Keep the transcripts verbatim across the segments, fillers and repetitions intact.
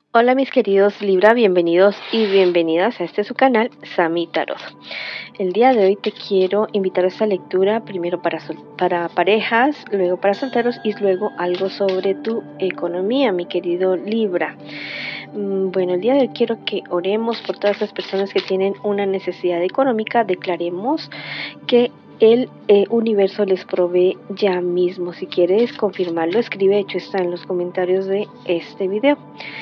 Hola mis queridos Libra, bienvenidos y bienvenidas a este su canal, Sami Tarot. El día de hoy te quiero invitar a esta lectura, primero para, para parejas, luego para solteros y luego algo sobre tu economía, mi querido Libra. Bueno, el día de hoy quiero que oremos por todas las personas que tienen una necesidad económica, declaremos que el eh, universo les provee ya mismo. Si quieres confirmarlo, escribe, hecho está en los comentarios de este video.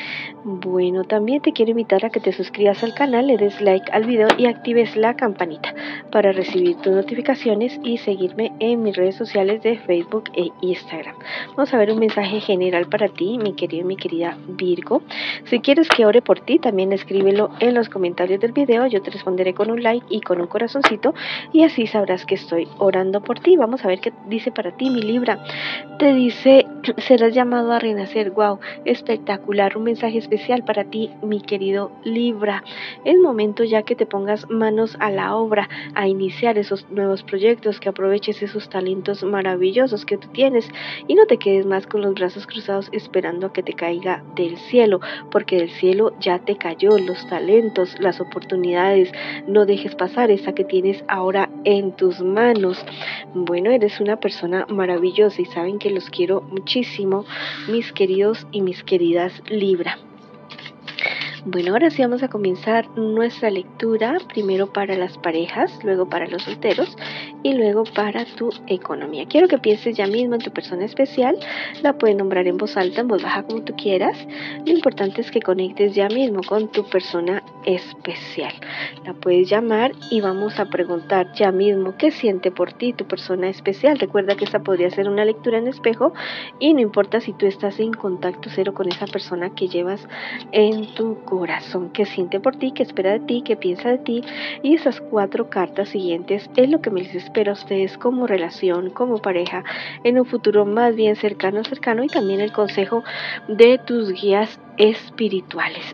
Bueno, también te quiero invitar a que te suscribas al canal, le des like al video y actives la campanita para recibir tus notificaciones y seguirme en mis redes sociales de Facebook e Instagram. Vamos a ver un mensaje general para ti, mi querido y mi querida Virgo. Si quieres que ore por ti, también escríbelo en los comentarios del video. Yo te responderé con un like y con un corazoncito y así sabrás que estoy orando por ti. Vamos a ver qué dice para ti, mi Libra. Te dice, serás llamado a renacer. Wow, espectacular, un mensaje especial para ti, mi querido Libra. Es momento ya que te pongas manos a la obra, a iniciar esos nuevos proyectos, que aproveches esos talentos maravillosos que tú tienes y no te quedes más con los brazos cruzados esperando a que te caiga del cielo, porque del cielo ya te cayó los talentos, las oportunidades. No dejes pasar esa que tienes ahora en tus manos. Bueno, eres una persona maravillosa y saben que los quiero muchísimo, mis queridos y mis queridas Libra. Bueno, ahora sí vamos a comenzar nuestra lectura, primero para las parejas, luego para los solteros y luego para tu economía. Quiero que pienses ya mismo en tu persona especial, la puedes nombrar en voz alta, en voz baja, como tú quieras. Lo importante es que conectes ya mismo con tu persona especial. La puedes llamar y vamos a preguntar ya mismo qué siente por ti tu persona especial. Recuerda que esta podría ser una lectura en espejo y no importa si tú estás en contacto cero con esa persona que llevas en tu corazón. corazón, que siente por ti, que espera de ti, que piensa de ti. Y esas cuatro cartas siguientes es lo que me les espera a ustedes como relación, como pareja, en un futuro más bien cercano, cercano y también el consejo de tus guías espirituales.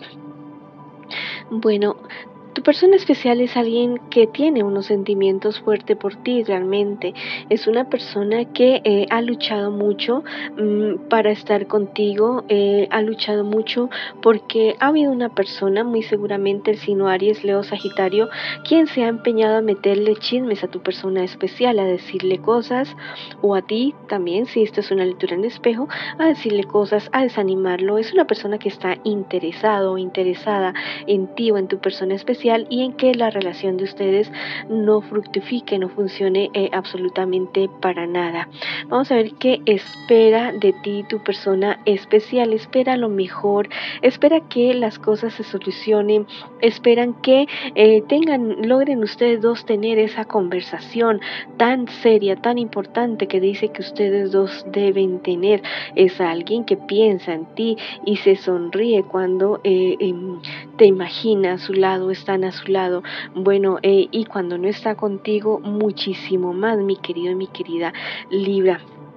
Bueno, tu persona especial es alguien que tiene unos sentimientos fuertes por ti realmente. Es una persona que eh, ha luchado mucho mmm, para estar contigo, eh, ha luchado mucho porque ha habido una persona, muy seguramente el signo Aries, Leo, Sagitario, quien se ha empeñado a meterle chismes a tu persona especial, a decirle cosas, o a ti también, si esto es una lectura en espejo, a decirle cosas, a desanimarlo. Es una persona que está interesado o interesada en ti o en tu persona especial y en que la relación de ustedes no fructifique, no funcione eh, absolutamente para nada. Vamos a ver qué espera de ti tu persona especial. Espera lo mejor, espera que las cosas se solucionen, esperan que eh, tengan, logren ustedes dos tener esa conversación tan seria, tan importante que dice que ustedes dos deben tener. Es alguien que piensa en ti y se sonríe cuando eh, eh, te imagina a su lado, están a su lado. Bueno, eh, y cuando no está contigo, muchísimo más, mi querido y mi querida Libra.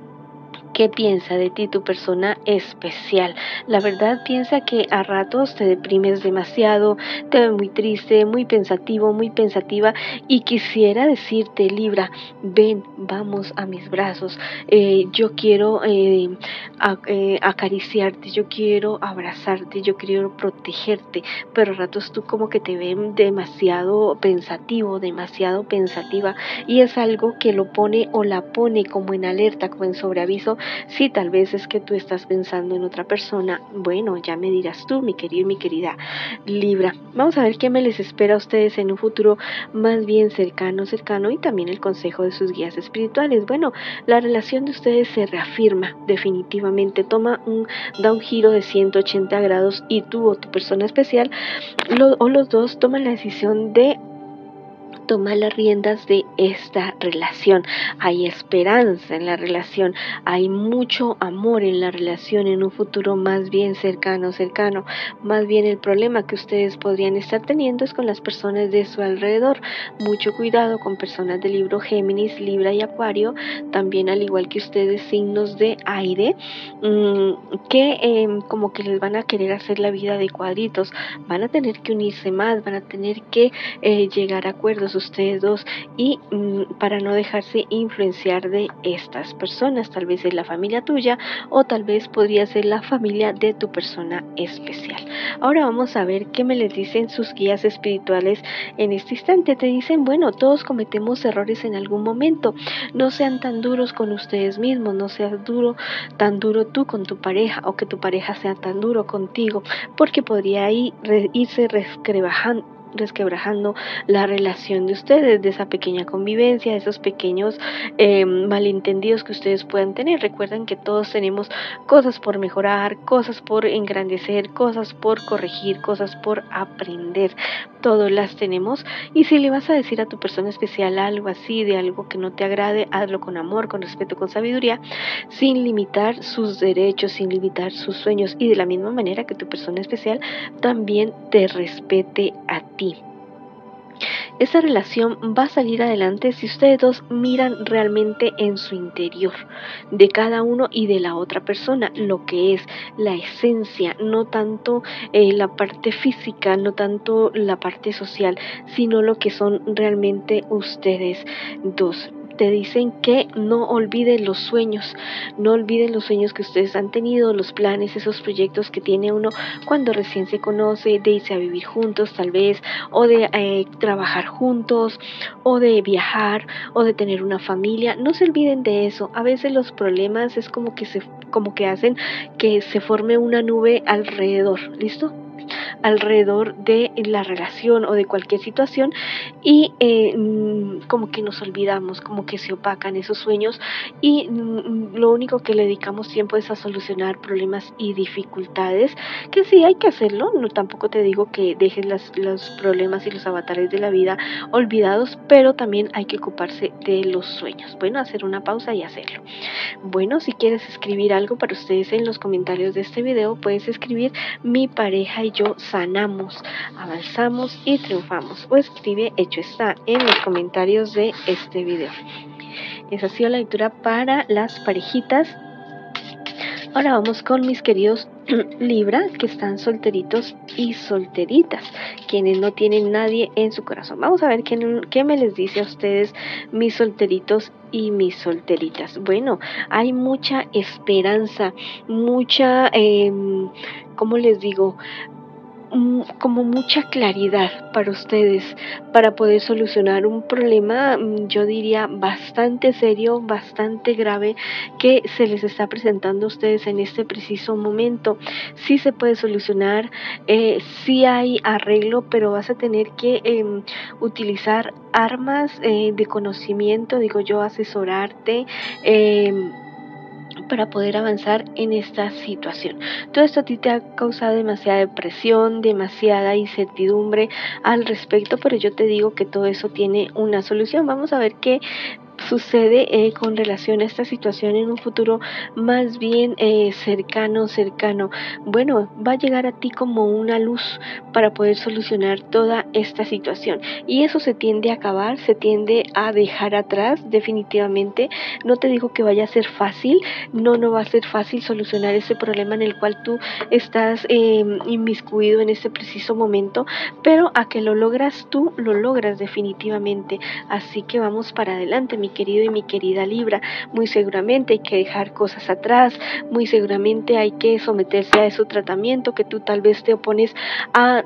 ¿Qué piensa de ti tu persona especial? La verdad piensa que a ratos te deprimes demasiado, te ve muy triste, muy pensativo, muy pensativa y quisiera decirte, Libra, ven, vamos a mis brazos, eh, yo quiero eh, a, eh, acariciarte, yo quiero abrazarte, yo quiero protegerte, pero a ratos tú como que te ven demasiado pensativo, demasiado pensativa y es algo que lo pone o la pone como en alerta, como en sobreaviso. Si tal vez es que tú estás pensando en otra persona, bueno, ya me dirás tú, mi querido y mi querida Libra. Vamos a ver qué me les espera a ustedes en un futuro más bien cercano, cercano y también el consejo de sus guías espirituales. Bueno, la relación de ustedes se reafirma definitivamente, toma un, da un giro de ciento ochenta grados y tú o tu persona especial lo, o los dos toman la decisión de toma las riendas de esta relación. Hay esperanza en la relación, hay mucho amor en la relación en un futuro más bien cercano, cercano. Más bien el problema que ustedes podrían estar teniendo es con las personas de su alrededor. Mucho cuidado con personas del libro Géminis, Libra y Acuario, también al igual que ustedes signos de aire, mmm, que eh, como que les van a querer hacer la vida de cuadritos, van a tener que unirse más, van a tener que eh, llegar a acuerdos tranquilos ustedes dos y mm, para no dejarse influenciar de estas personas. Tal vez es la familia tuya o tal vez podría ser la familia de tu persona especial. Ahora vamos a ver qué me les dicen sus guías espirituales en este instante. Te dicen, bueno, todos cometemos errores en algún momento. No sean tan duros con ustedes mismos, no seas duro, tan duro tú con tu pareja o que tu pareja sea tan duro contigo, porque podría ir, re, irse resquebrajando resquebrajando la relación de ustedes, de esa pequeña convivencia, de esos pequeños eh, malentendidos que ustedes puedan tener. Recuerden que todos tenemos cosas por mejorar, cosas por engrandecer, cosas por corregir, cosas por aprender. Todas las tenemos, y si le vas a decir a tu persona especial algo así, de algo que no te agrade, hazlo con amor, con respeto, con sabiduría, sin limitar sus derechos, sin limitar sus sueños, y de la misma manera que tu persona especial también te respete a ti. Esa relación va a salir adelante si ustedes dos miran realmente en su interior, de cada uno y de la otra persona, lo que es la esencia, no tanto eh, la parte física, no tanto la parte social, sino lo que son realmente ustedes dos. Te dicen que no olviden los sueños, no olviden los sueños que ustedes han tenido, los planes, esos proyectos que tiene uno cuando recién se conoce, de irse a vivir juntos tal vez, o de eh, trabajar juntos, o de viajar, o de tener una familia. No se olviden de eso. A veces los problemas es como que se, como que hacen que se forme una nube alrededor, ¿listo? Alrededor de la relación o de cualquier situación, y eh, como que nos olvidamos, como que se opacan esos sueños, y mm, lo único que le dedicamos tiempo es a solucionar problemas y dificultades, que sí hay que hacerlo. No, tampoco te digo que dejes las, los problemas y los avatares de la vida olvidados, pero también hay que ocuparse de los sueños. Bueno, hacer una pausa y hacerlo. Bueno, si quieres escribir algo para ustedes en los comentarios de este video, puedes escribir: mi pareja y yo sanamos, avanzamos y triunfamos, o escribe hecho está en los comentarios de este video. Esa ha sido la lectura para las parejitas. Ahora vamos con mis queridos Libra, que están solteritos y solteritas, quienes no tienen nadie en su corazón. Vamos a ver qué, qué me les dice a ustedes, mis solteritos y mis solteritas. Bueno, hay mucha esperanza, mucha, eh, ¿cómo les digo? como mucha claridad para ustedes, para poder solucionar un problema, yo diría bastante serio, bastante grave, que se les está presentando a ustedes en este preciso momento. Sí se puede solucionar, eh, sí hay arreglo, pero vas a tener que eh, utilizar armas eh, de conocimiento, digo yo, asesorarte, eh, para poder avanzar en esta situación. Todo esto a ti te ha causado demasiada depresión, demasiada incertidumbre al respecto, pero yo te digo que todo eso tiene una solución. Vamos a ver qué sucede eh, con relación a esta situación en un futuro más bien eh, cercano, cercano. Bueno, va a llegar a ti como una luz para poder solucionar toda esta situación, y eso se tiende a acabar, se tiende a dejar atrás definitivamente. No te digo que vaya a ser fácil, no, no va a ser fácil solucionar ese problema en el cual tú estás eh, inmiscuido en este preciso momento, pero a que lo logras tú, lo logras definitivamente. Así que vamos para adelante, mi querido y mi querida Libra. Muy seguramente hay que dejar cosas atrás, muy seguramente hay que someterse a ese tratamiento que tú tal vez te opones a,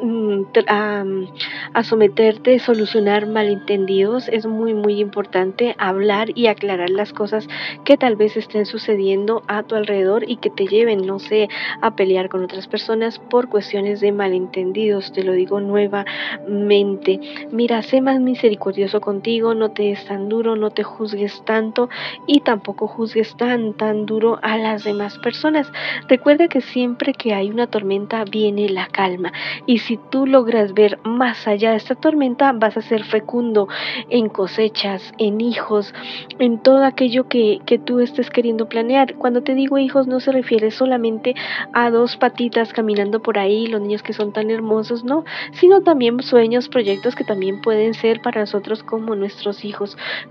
a, a someterte, solucionar malentendidos. Es muy muy importante hablar y aclarar las cosas que tal vez estén sucediendo a tu alrededor y que te lleven, no sé, a pelear con otras personas por cuestiones de malentendidos. Te lo digo nuevamente. Mira, sé más misericordioso contigo, no te des tan duro, no te juzgues tanto, y tampoco juzgues tan tan duro a las demás personas. Recuerda que siempre que hay una tormenta viene la calma, y si tú logras ver más allá de esta tormenta, vas a ser fecundo en cosechas, en hijos, en todo aquello que, que tú estés queriendo planear. Cuando te digo hijos, no se refiere solamente a dos patitas caminando por ahí, los niños que son tan hermosos, no, sino también sueños, proyectos que también pueden ser para nosotros como nuestros hijos, como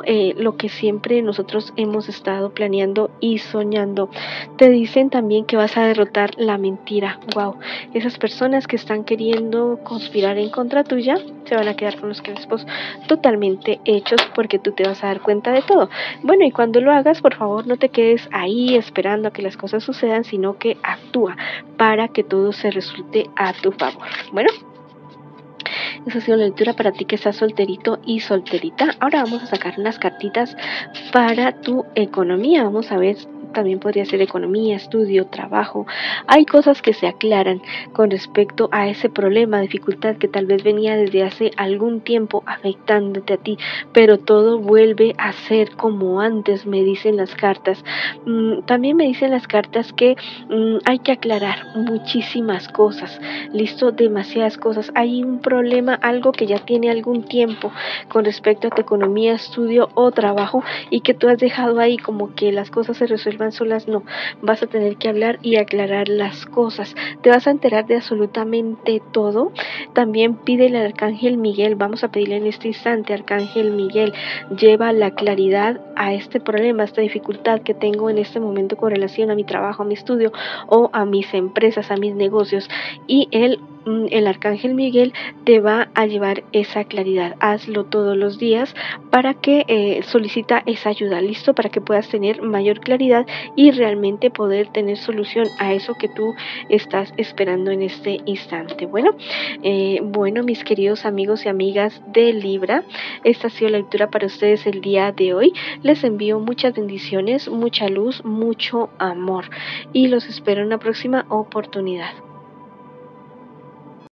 eh, lo que siempre nosotros hemos estado planeando y soñando. Te dicen también que vas a derrotar la mentira. Wow, esas personas que están queriendo conspirar en contra tuya se van a quedar con los crespos totalmente hechos, porque tú te vas a dar cuenta de todo. Bueno, y cuando lo hagas, por favor, no te quedes ahí esperando a que las cosas sucedan, sino que actúa para que todo se resulte a tu favor. Bueno, esa ha sido la lectura para ti que estás solterito y solterita. Ahora vamos a sacar unas cartitas para tu economía. Vamos a ver, también podría ser economía, estudio, trabajo. Hay cosas que se aclaran con respecto a ese problema, dificultad que tal vez venía desde hace algún tiempo afectándote a ti, pero todo vuelve a ser como antes, me dicen las cartas. Mm, también me dicen las cartas que mm, hay que aclarar muchísimas cosas, listo, demasiadas cosas. Hay un problema, algo que ya tiene algún tiempo con respecto a tu economía, estudio o trabajo, y que tú has dejado ahí como que las cosas se resuelvan solas. No, vas a tener que hablar y aclarar las cosas. Te vas a enterar de absolutamente todo. También pídele al Arcángel Miguel, vamos a pedirle en este instante, Arcángel Miguel, lleva la claridad a este problema, a esta dificultad que tengo en este momento con relación a mi trabajo, a mi estudio o a mis empresas, a mis negocios, y él el Arcángel Miguel te va a llevar esa claridad. Hazlo todos los días para que eh, solicita esa ayuda, listo, para que puedas tener mayor claridad y realmente poder tener solución a eso que tú estás esperando en este instante. Bueno, eh, bueno, mis queridos amigos y amigas de Libra, esta ha sido la lectura para ustedes el día de hoy. Les envío muchas bendiciones, mucha luz, mucho amor, y los espero en una próxima oportunidad.